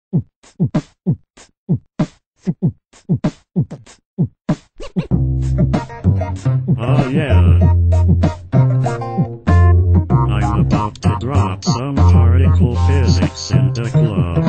Oh yeah. I'm about to drop some particle physics in the club.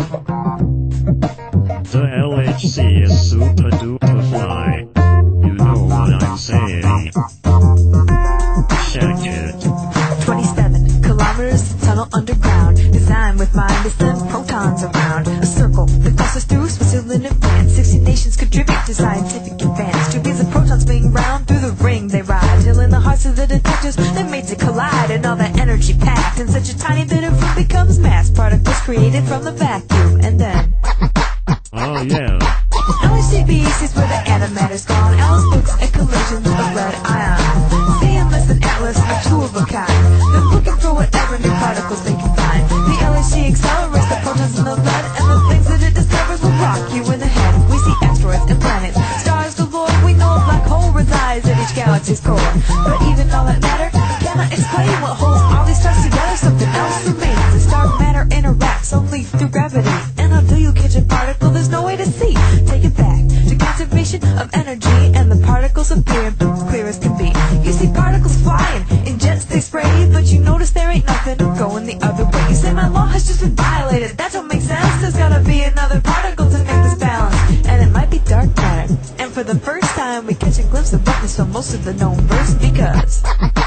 The LHC is super duper fly. You know what I'm saying. Check it. 27 kilometers tunnel underground, designed with mind to send protons around. A circle that passes through Switzerland and France. 60 nations contribute to scientific advance. Trillions of protons swing round through the ring they ride, till in the hearts of the detectors they're made to collide. And all that energy packed in such a tiny bit of room becomes mass particles created from the vacuum. And then oh yeah. LHCb sees where the antimatter's gone. Alice looks at collisions of red ions. CMS and Atlas are two of a kind. They're looking for whatever new particles they can find. The LHC accelerates the protons in the lead, and the things that it discovers will rock you in the head. We see asteroids and planets, stars galore. We know a black hole resides at each galaxy's core. But even all that matter cannot explain what holds all these stars together. Something else remains. The star matter interacts only through gravity, and until you catch a particle, there's no way to see. Take it back to conservation of energy, and the particles appear clear as can be. You see particles flying in jets they spray, but you notice there ain't nothing going the other way. You say my law has just been violated. That don't make sense. There's gotta be another particle to make this balance, and it might be dark matter. And for the first time, we catch a glimpse of brightness from most of the known verse, because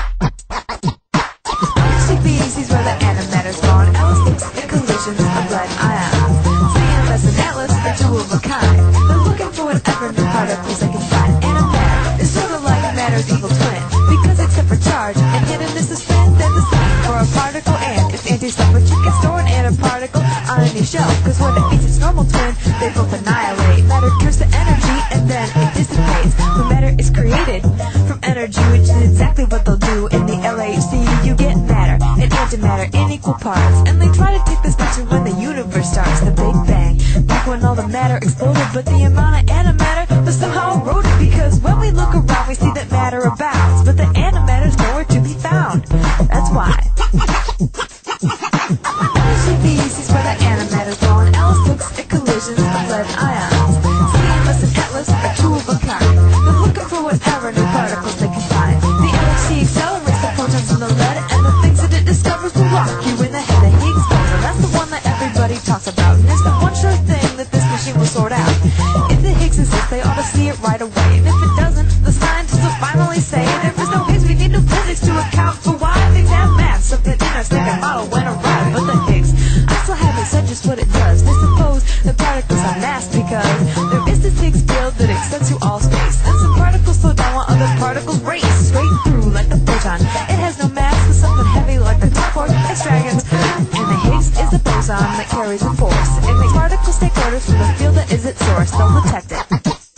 LHCb sees where the antimatter's gone. Alice looks at collisions of lead ions. CMS and Atlas are two of a kind. They're looking for whatever new particles they can find. Antimatter is sort of like matter's evil twin, because except for charge and hiddenness of spin, they're the same for a particle and its anti-self. But you can store an antiparticle on any shell, cause when it meets its normal twin, they both annihilate. Matter turns to energy and then it dissipates. When matter is created from energy, which is exactly what they'll do in the LHC, you get matter and antimatter in equal parts. And they try to take this picture when the universe starts, the Big Bang, back when all the matter exploded. But the amount of antimatter was somehow eroded, because when we look around we see that matter abounds, but the antimatter's nowhere to be found. That's why LHCb sees where the antimatter's gone. Alice looks at collisions of lead ions. CMS and Atlas are two of a kind. They're looking for whatever new particles they can find. The LHC accelerates the protons in the lead, and the things that it discovers will rock you in the head. The Higgs boson, that's the one that everybody talks about, and it's the one sure thing that this machine will sort out. If the Higgs exists, they ought to see it right away, and if it doesn't, the scientists will finally say there is no Higgs. We need no physics to account for why things have mass. Something in our standard model went awry, but the Higgs, I still haven't said just what it does. They suppose the particles are mass because there is this Higgs field that extends through all space, and some particles slow down while other particles race straight through like the photon. It has no mass, but something heavy like the teleport X dragons. And the Higgs is the boson that carries the force. It makes particles take orders from the field that is its source. They'll detect it.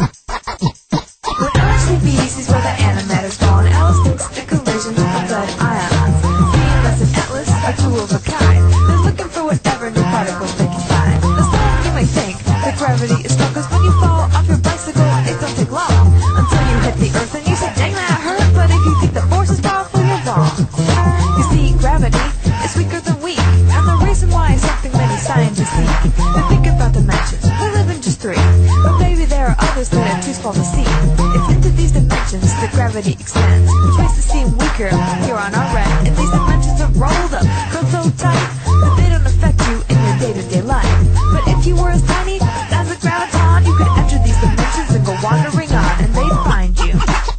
When LHCb sees where the antimatter's gone, Alice looks at collisions of lead ions. CMS and Atlas are two of a kind. They're looking for whatever new particles they can find. The same you may think that gravity is strong, cause when you fall off your bicycle, it don't take long until you hit the earth and you say, dang, that hurt. But if you think the force is powerful, you're wrong. You see, gravity is weaker than we, and the reason why is something many scientists seek. They think about dimensions, we live in just three, but maybe there are others that are too small to see. If into these dimensions the gravity extends, which makes it seem weaker here on our end, and these dimensions are rolled up, curled so tight that they don't affect you in your day-to-day life. But if you were as tiny as a graviton, you could enter these dimensions and go wandering on, and they'd find you.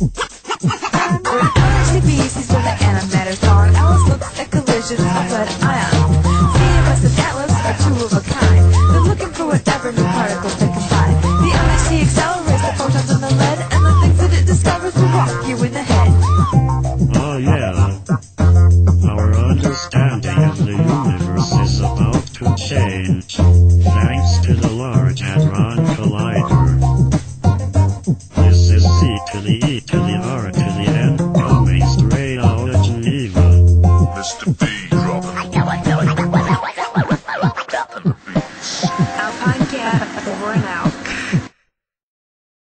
When LHCb sees where the antimatter's gone, Alice looks at collisions of lead ions. CMS and Atlas are two of a kind. They're looking for whatever new particles they can find. The LHC accelerates the photons in the lead, and the things that it discovers will rock you in the head. Oh yeah. Our understanding of the universe is about to change, thanks to the Large Hadron Collider. This is C to the E to the R to the N